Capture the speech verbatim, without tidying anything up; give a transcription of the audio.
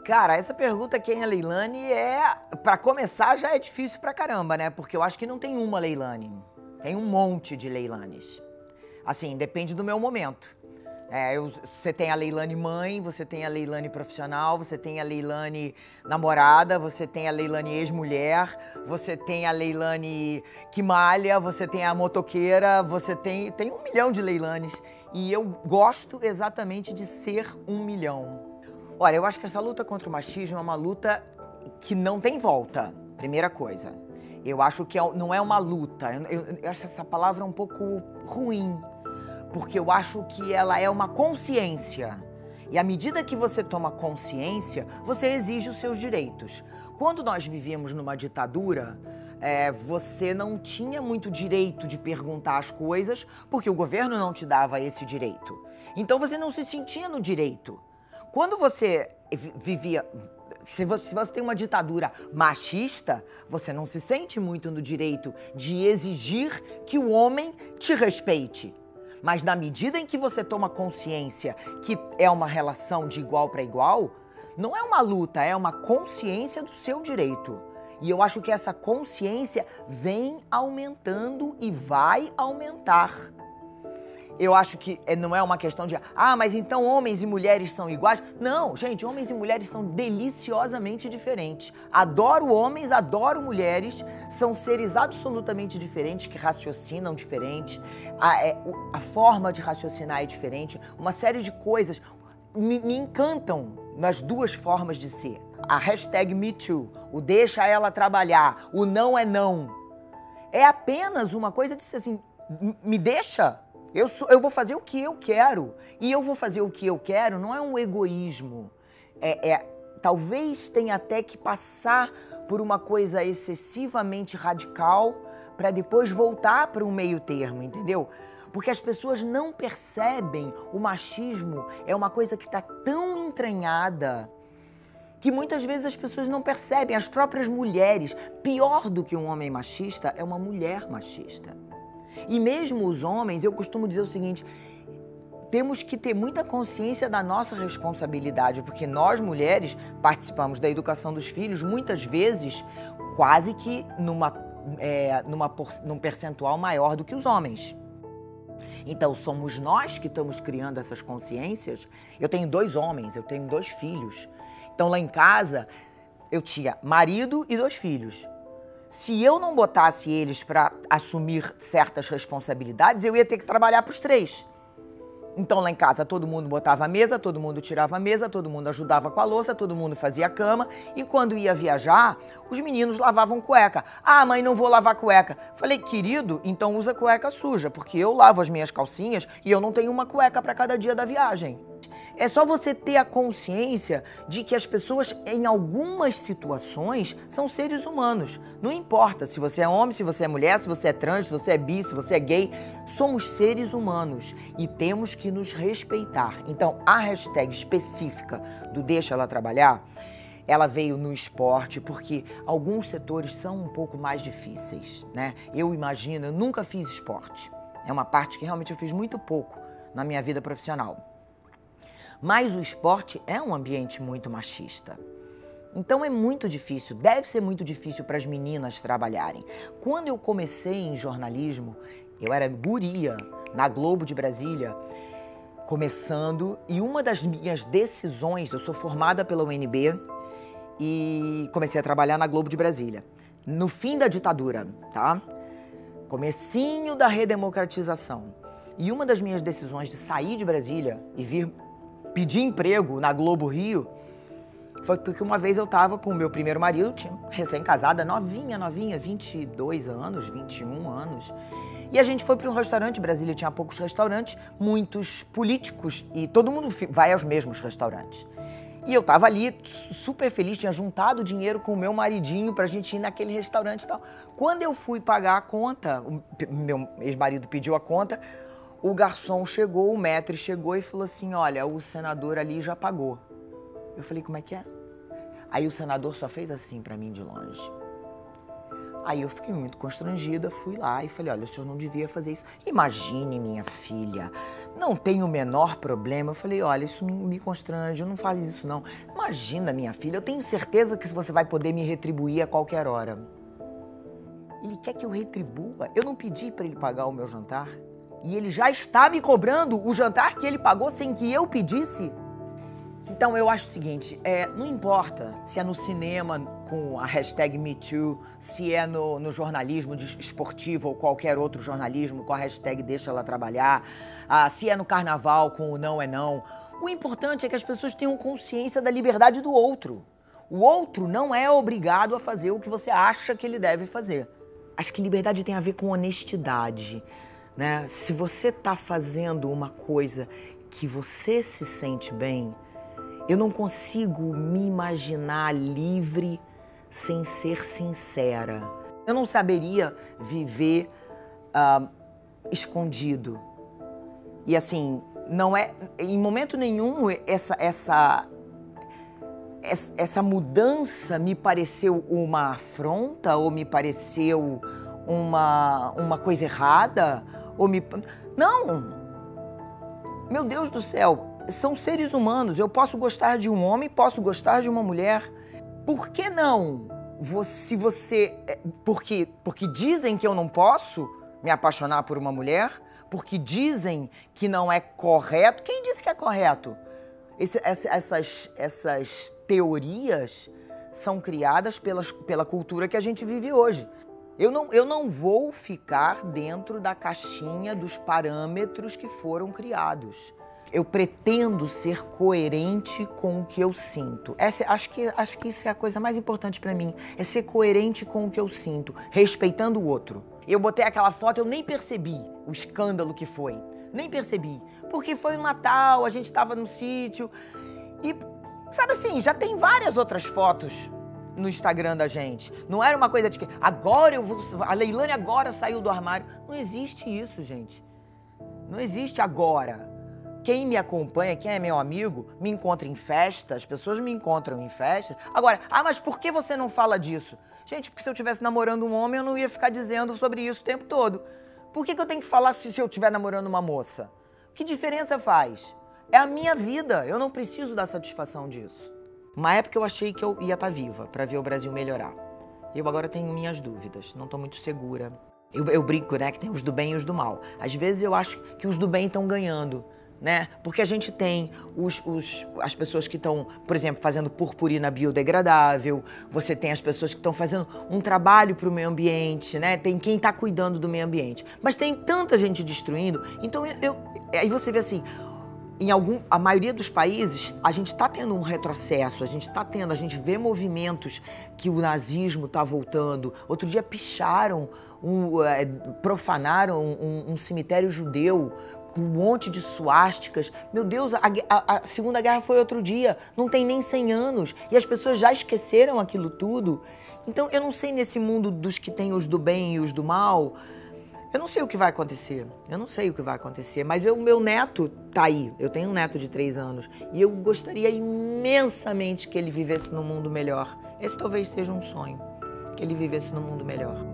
Cara, essa pergunta quem é Leilane é, pra começar, já é difícil pra caramba, né? Porque eu acho que não tem uma Leilane, tem um monte de Leilanes. Assim, depende do meu momento. É, eu, você tem a Leilane mãe, você tem a Leilane profissional, você tem a Leilane namorada, você tem a Leilane ex-mulher, você tem a Leilane que malha, você tem a motoqueira, você tem, tem um milhão de Leilanes. E eu gosto exatamente de ser um milhão. Olha, eu acho que essa luta contra o machismo é uma luta que não tem volta, primeira coisa. Eu acho que é, não é uma luta, eu, eu, eu acho essa palavra um pouco ruim, porque eu acho que ela é uma consciência. E à medida que você toma consciência, você exige os seus direitos. Quando nós vivíamos numa ditadura, é, você não tinha muito direito de perguntar as coisas, porque o governo não te dava esse direito. Então você não se sentia no direito. Quando você vivia, se você, se você tem uma ditadura machista, você não se sente muito no direito de exigir que o homem te respeite. Mas na medida em que você toma consciência que é uma relação de igual para igual, não é uma luta, é uma consciência do seu direito. E eu acho que essa consciência vem aumentando e vai aumentar. Eu acho que não é uma questão de, ah, mas então homens e mulheres são iguais. Não, gente, homens e mulheres são deliciosamente diferentes. Adoro homens, adoro mulheres, são seres absolutamente diferentes, que raciocinam diferente, a, é, a forma de raciocinar é diferente, uma série de coisas me, me encantam nas duas formas de ser. A hashtag MeToo, o deixa ela trabalhar, o não é não, é apenas uma coisa de ser assim, me deixa. Eu, sou, eu vou fazer o que eu quero. E eu vou fazer o que eu quero não é um egoísmo. É, é, talvez tenha até que passar por uma coisa excessivamente radical para depois voltar para um meio termo, entendeu? Porque as pessoas não percebem o machismo, é uma coisa que está tão entranhada que muitas vezes as pessoas não percebem. As próprias mulheres, pior do que um homem machista, é uma mulher machista. E mesmo os homens, eu costumo dizer o seguinte, temos que ter muita consciência da nossa responsabilidade, porque nós, mulheres, participamos da educação dos filhos, muitas vezes, quase que numa, é, numa, num percentual maior do que os homens. Então, somos nós que estamos criando essas consciências. Eu tenho dois homens, eu tenho dois filhos. Então, lá em casa, eu tinha marido e dois filhos. Se eu não botasse eles para assumir certas responsabilidades, eu ia ter que trabalhar para os três. Então, lá em casa, todo mundo botava a mesa, todo mundo tirava a mesa, todo mundo ajudava com a louça, todo mundo fazia a cama. E quando ia viajar, os meninos lavavam cueca. Ah, mãe, não vou lavar cueca. Falei, querido, então usa cueca suja, porque eu lavo as minhas calcinhas e eu não tenho uma cueca para cada dia da viagem. É só você ter a consciência de que as pessoas, em algumas situações, são seres humanos. Não importa se você é homem, se você é mulher, se você é trans, se você é bi, se você é gay. Somos seres humanos e temos que nos respeitar. Então, a hashtag específica do Deixa Ela Trabalhar, ela veio no esporte porque alguns setores são um pouco mais difíceis, né? Eu imagino, eu nunca fiz esporte. É uma parte que realmente eu fiz muito pouco na minha vida profissional. Mas o esporte é um ambiente muito machista. Então é muito difícil, deve ser muito difícil para as meninas trabalharem. Quando eu comecei em jornalismo, eu era guria na Globo de Brasília, começando, e uma das minhas decisões, eu sou formada pela U N B e comecei a trabalhar na Globo de Brasília. No fim da ditadura, tá? Comecinho da redemocratização. E uma das minhas decisões de sair de Brasília e vir pedir emprego na Globo Rio foi porque uma vez eu estava com o meu primeiro marido, tinha recém-casada, novinha, novinha, vinte e dois anos, vinte e um anos. E a gente foi para um restaurante, Brasília tinha poucos restaurantes, muitos políticos, e todo mundo vai aos mesmos restaurantes. E eu estava ali super feliz, tinha juntado dinheiro com o meu maridinho pra gente ir naquele restaurante e tal. Quando eu fui pagar a conta, o meu ex-marido pediu a conta, o garçom chegou, o maître chegou e falou assim, olha, o senador ali já pagou. Eu falei, como é que é? Aí o senador só fez assim pra mim de longe. Aí eu fiquei muito constrangida, fui lá e falei, olha, o senhor não devia fazer isso. Imagine, minha filha, não tem o menor problema. Eu falei, olha, isso me, me constrange, não faz isso não. Imagina, minha filha, eu tenho certeza que você vai poder me retribuir a qualquer hora. Ele quer que eu retribua? Eu não pedi para ele pagar o meu jantar. E ele já está me cobrando o jantar que ele pagou sem que eu pedisse? Então eu acho o seguinte, é, não importa se é no cinema com a hashtag MeToo, se é no, no jornalismo esportivo ou qualquer outro jornalismo com a hashtag Deixa Ela Trabalhar, ah, se é no carnaval com o Não é Não. O importante é que as pessoas tenham consciência da liberdade do outro. O outro não é obrigado a fazer o que você acha que ele deve fazer. Acho que liberdade tem a ver com honestidade, né? Se você está fazendo uma coisa que você se sente bem, eu não consigo me imaginar livre sem ser sincera. Eu não saberia viver uh, escondido. E assim, não é, em momento nenhum essa, essa, essa, essa mudança me pareceu uma afronta ou me pareceu uma, uma coisa errada. Ou me... Não! Meu Deus do céu! São seres humanos, eu posso gostar de um homem, posso gostar de uma mulher. Por que não? Se você... Porque, porque dizem que eu não posso me apaixonar por uma mulher? Porque dizem que não é correto? Quem disse que é correto? Esse, essas, essas teorias são criadas pelas, pela cultura que a gente vive hoje. Eu não, eu não vou ficar dentro da caixinha dos parâmetros que foram criados. Eu pretendo ser coerente com o que eu sinto. Essa, acho, que, acho que isso é a coisa mais importante pra mim. É ser coerente com o que eu sinto, respeitando o outro. Eu botei aquela foto, eu nem percebi o escândalo que foi. Nem percebi. Porque foi o Natal, a gente tava no sítio. E, sabe assim, já tem várias outras fotos no Instagram da gente. Não era uma coisa de que agora eu vou... A Leilane agora saiu do armário. Não existe isso, gente. Não existe agora. Quem me acompanha, quem é meu amigo, me encontra em festas, as pessoas me encontram em festas. Agora, ah, mas por que você não fala disso? Gente, porque se eu estivesse namorando um homem, eu não ia ficar dizendo sobre isso o tempo todo. Por que que eu tenho que falar se, se eu estiver namorando uma moça? Que diferença faz? É a minha vida, eu não preciso dar satisfação disso. Uma época eu achei que eu ia estar viva para ver o Brasil melhorar. Eu agora tenho minhas dúvidas, não estou muito segura. Eu, eu brinco, né, que tem os do bem e os do mal. Às vezes eu acho que os do bem estão ganhando. Né? Porque a gente tem os, os, as pessoas que estão, por exemplo, fazendo purpurina biodegradável, você tem as pessoas que estão fazendo um trabalho para o meio ambiente, né? Tem quem está cuidando do meio ambiente, mas tem tanta gente destruindo. Então, eu, eu, aí você vê assim, em algum, a maioria dos países, a gente está tendo um retrocesso, a gente está tendo, a gente vê movimentos que o nazismo está voltando. Outro dia picharam, um, é, profanaram um, um cemitério judeu, um monte de suásticas. Meu Deus, a, a, a Segunda Guerra foi outro dia, não tem nem cem anos, e as pessoas já esqueceram aquilo tudo. Então, eu não sei nesse mundo dos que tem os do bem e os do mal, eu não sei o que vai acontecer, eu não sei o que vai acontecer, mas o meu neto tá aí, eu tenho um neto de três anos, e eu gostaria imensamente que ele vivesse num mundo melhor. Esse talvez seja um sonho, que ele vivesse num mundo melhor.